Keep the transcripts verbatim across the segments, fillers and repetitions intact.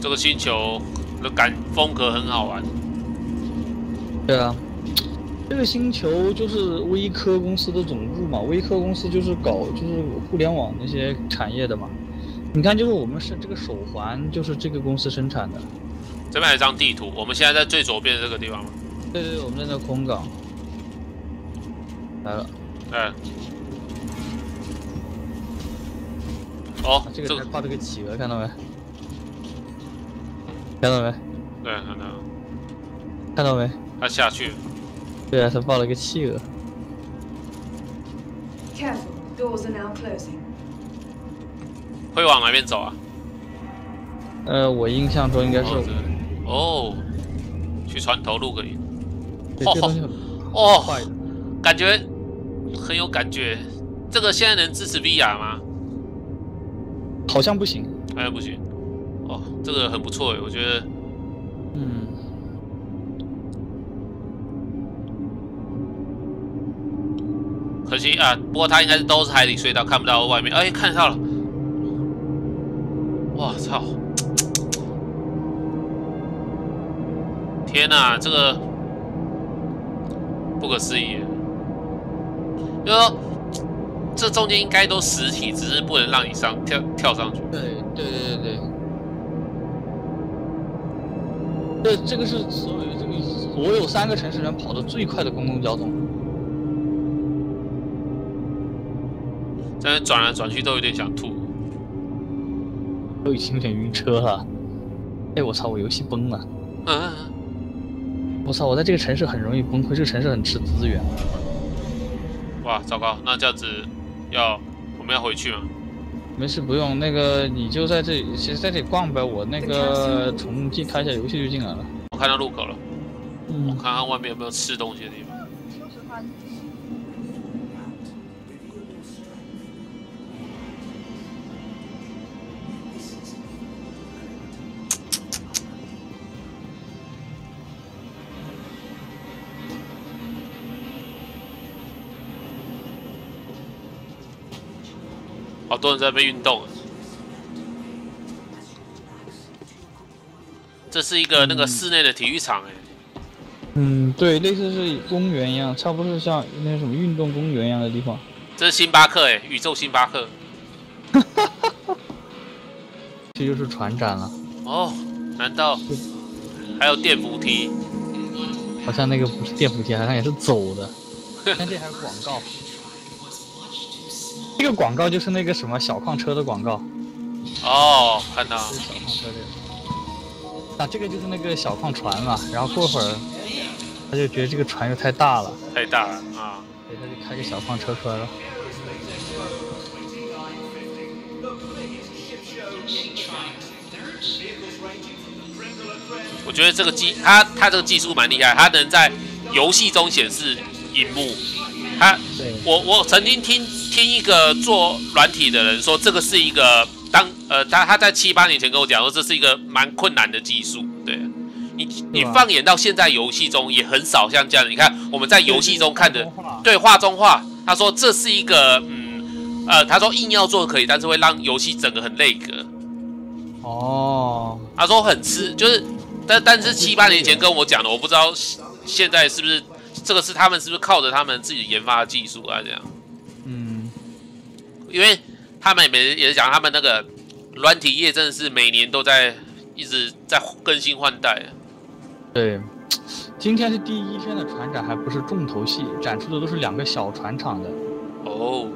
这个星球的感风格很好玩。 对啊，这个星球就是微科公司的总部嘛，微科公司就是搞就是互联网那些产业的嘛。你看，就是我们是这个手环，就是这个公司生产的。 这边还有一张地图，我们现在在最左边的这个地方吗？ 对对对，我们在那空港来了。 嗯。哦， 啊、这个还画了个企鹅，看到没？看到没？ 对，看到。 看到没？ 他下去了。 对啊，他抱了个企鹅。 Careful, doors are now closing. 会往哪边走啊？ 呃，我印象中应该是。 哦，哦去船头路可以。 对，这东西很哦， 快的， 感觉很有感觉。这个现在能支持 V R 吗？ 好像不行。 好像不行。哦，这个很不错诶，我觉得。 嗯。 可惜啊，不过它应该是都是海底隧道，看不到外面。哎，看到了！哇操！天哪，这个不可思议！就说这中间应该都实体，只是不能让你上跳跳上去。 对对对对对。这这个是所有这个所有三个城市人跑得最快的公共交通。 在那转来转去都有点想吐， 都已经有点晕车了。哎，我操！我游戏崩了。 嗯。 我操！我在这个城市很容易崩溃，这个城市很吃资源。 哇，糟糕！那这样子要我们要回去吗？ 没事，不用。那个你就在这里，其实在这里逛呗。我那个重进开一下游戏就进来了。 我看到路口了。 嗯。 我看看外面有没有吃东西的地方。好多人在那边运动，这是一个那个室内的体育场哎。 嗯，对，类似是公园一样，差不多是像那什么运动公园一样的地方。 这是星巴克哎，宇宙星巴克。 这就是船展了。 哦，难道还有电扶梯？ 好像那个不是电扶梯，好像也是走的。看这还有广告。这个广告就是那个什么小矿车的广告。 哦，看到。 这是小矿车这个。啊，这个就是那个小矿船嘛，然后过会儿他就觉得这个船又太大了。 太大了啊！ 所以他就开个小矿车出来了。 我觉得这个技，他他这个技术蛮厉害，他能在游戏中显示荧幕。他，我我曾经听听一个做软体的人说，这个是一个当呃他他在七八年前跟我讲说，这是一个蛮困难的技术。对，你你放眼到现在游戏中也很少像这样的。你看我们在游戏中看的，对画中画，他说这是一个嗯呃，他说硬要做可以，但是会让游戏整个很累格。 哦， 他说很吃，就是但但是七八年前跟我讲的，我不知道现在是不是。这个是他们是不是靠着他们自己研发的技术啊？这样， 嗯， 因为他们也也是讲，他们那个软体业真的是每年都在一直在更新换代。 对，今天是第一天的船展，还不是重头戏，展出的都是两个小船厂的。 哦，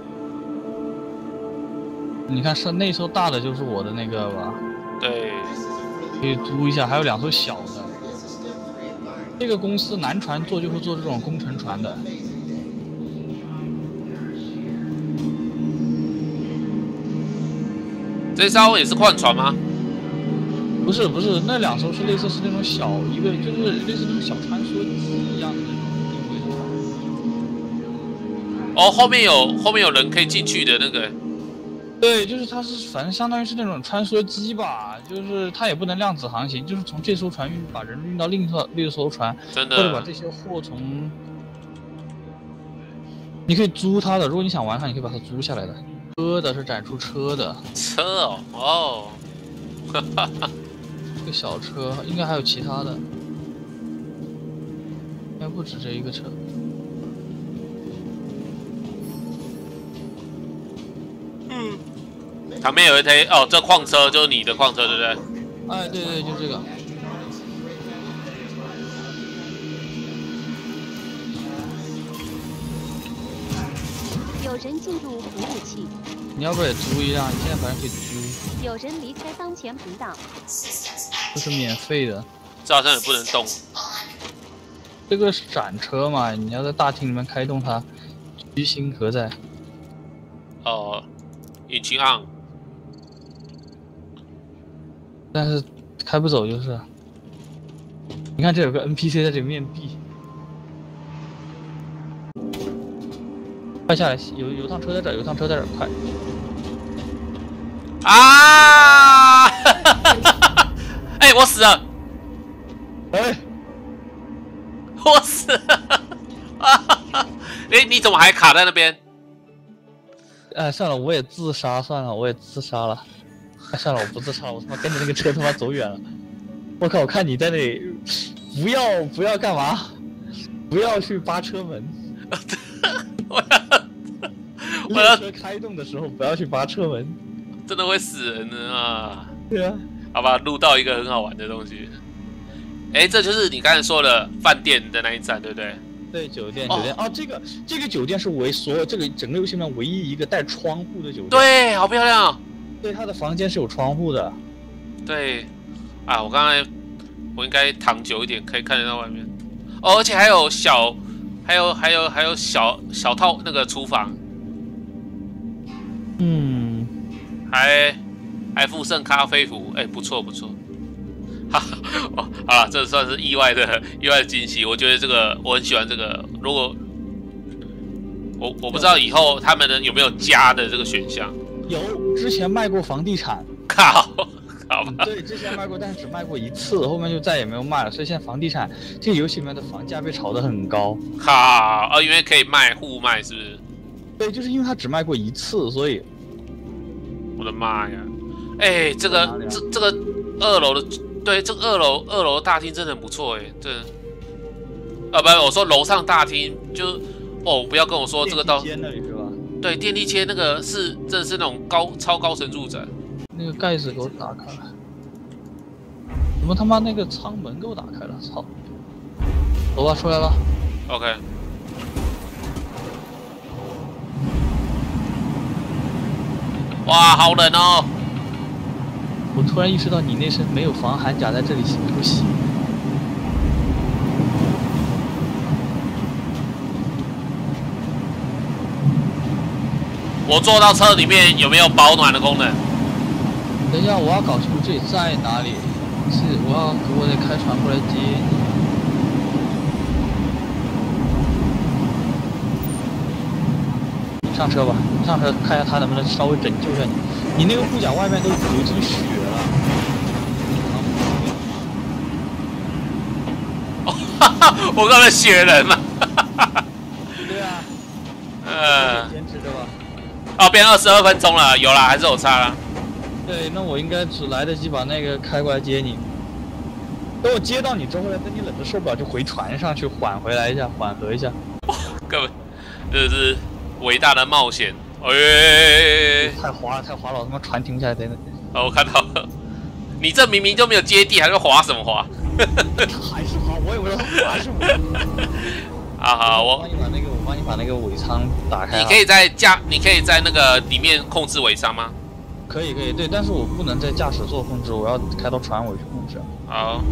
你看是那艘大的就是我的那个吧？ 对， 可以租一下，还有两艘小的。这个公司南船做就会做这种工程船的。 这艘也是矿船吗？ 不是不是，那两艘是类似是那种小一个，就是类似那种小穿梭机一样的那种定位的船。 哦，后面有后面有人可以进去的那个。 对，就是它是反正相当于是那种穿梭机吧，就是它也不能量子航行，就是从这艘船运把人运到另一艘另一艘船， 真的， 或者把这些货从，你可以租它的，如果你想玩它，你可以把它租下来的。车的是展出车的， 车哦，哦，哈哈哈， 这个小车，应该还有其他的，应该不止这一个车。 嗯，旁边有一台哦，这矿车就是你的矿车，对不对？ 哎，对对，就这个。 有人进入服务器。 你要不也租一辆？你现在反正可以租。 有人离开当前频道。 这是免费的。 这好像也不能动。 这个是展车嘛？你要在大厅里面开动它，居心何在？ 哦，引擎按。 但是开不走就是。你看这有个 N P C 在这里面壁。快下来！有有趟车在这儿，有趟车在这儿，快！ 啊！哎、欸，我死了！ 哎、欸， 我死了！啊！哎、欸，你怎么还卡在那边？ 哎，算了，我也自杀算了，我也自杀了。哎，算了，我不自杀了，我他妈跟着那个车他妈走远了。我靠！我看你在那里，不要不要干嘛？不要去扒车门。 我要，我要车开动的时候不要去扒车门， 真的会死人的啊！ 对啊， 好吧，录到一个很好玩的东西。哎，这就是你刚才说的饭店的那一站，对不对？ 对，酒店，酒店哦，这个这个酒店是唯所有这个整个游戏里面唯一一个带窗户的酒店。 对，好漂亮、哦。 对，它的房间是有窗户的。 对，啊，我刚才我应该躺久一点，可以看得到外面。哦，而且还有小。还有还有还有小小套那个厨房， 嗯， 还还附赠咖啡服，哎、欸，不错不错，哈，哦，好了，这算是意外的意外的惊喜。我觉得这个我很喜欢这个。如果我我不知道以后他们的有没有加的这个选项， 有，之前卖过房地产， 靠。好吧， 对，之前卖过，但是只卖过一次，后面就再也没有卖了。所以现在房地产这个游戏里面的房价被炒得很高。 好啊，因为可以卖互卖，是不是？ 对，就是因为它只卖过一次，所以。 我的妈呀！哎、欸，这个这这个二楼的，对，这个二楼二楼大厅真的很不错哎，这啊不，我说楼上大厅就哦，不要跟我说这个到电梯间那里是吧？ 对，电梯间那个是真的是那种高超高层住宅。 那个盖子给我打开了，怎么他妈那个舱门给我打开了？操！走吧，出来了。 OK。哇，好冷哦！ 我突然意识到你那身没有防寒甲在这里行不行？ 我坐到车里面有没有保暖的功能？ 等一下，我要搞清楚这里在哪里。是，我要我得开船过来接你。上车吧，上车看一下他能不能稍微拯救一下你。你那个护甲外面都流进血了。 哦，哈哈，我刚才雪人嘛。 对啊。 呃。 坚持着吧。 哦，变二十二分钟了，有啦，还是有差啦。 对，那我应该只来得及把那个开过来接你。等我接到你之后呢，等你冷的受不了，就回船上去缓回来一下，缓和一下。 哇，各位，这是伟大的冒险！哎， 太滑了，太滑了，我他妈船停不下来，等等。 哦，我看到了，你这明明就没有接地，还是滑什么滑？ 还是滑，我以为滑是我。 啊好，我帮你把那个，我帮你把那个尾舱打开。 你可以在驾，你可以在那个里面控制尾舱吗？ 可以可以，对，但是我不能在驾驶座控制，我要开到船尾去控制。 好。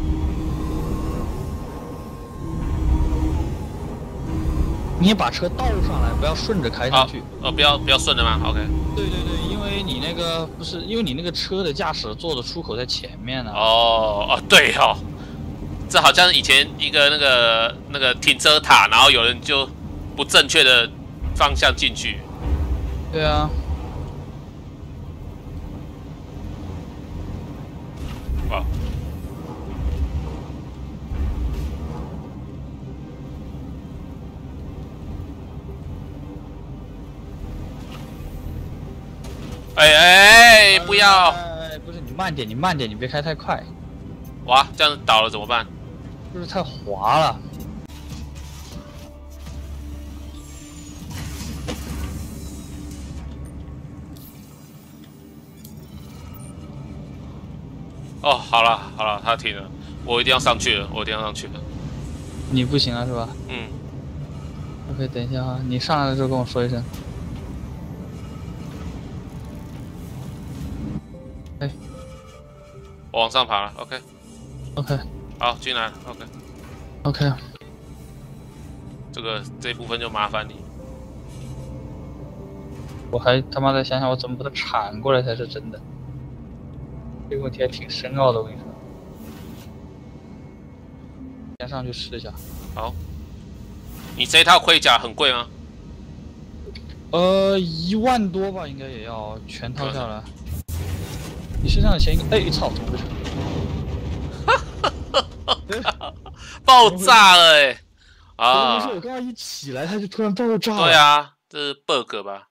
你也把车倒上来，不要顺着开上去。 哦，不要不要顺着吗 ？OK。 对对对，因为你那个不是，因为你那个车的驾驶座的出口在前面呢、啊。 哦哦，对哦，这好像是以前一个那个那个停车塔，然后有人就不正确的方向进去。 对啊。 哇。哎哎，不要！ 哎，不是你慢点，你慢点，你别开太快。 哇，这样倒了怎么办？ 就是太滑了。 哦，好了好了，他停了，我一定要上去了，我一定要上去了。 你不行了是吧？ 嗯。 OK， 等一下啊，你上来的时候跟我说一声。哎， 我往上爬了 ，OK。 OK。 好，进来了 ，OK。 OK。 这个这一部分就麻烦你。 我还他妈的想想我怎么把它铲过来才是真的。这个问题还挺深奥的，我跟你说。先上去试一下。 好。你这套盔甲很贵吗？ 呃，一万多吧，应该也要全套下来。你身上的钱应该……哎，操，怎么回事？ 爆炸了哎、欸！啊！ 我刚刚一起来，它就突然爆炸了。 对啊，这是 bug 吧？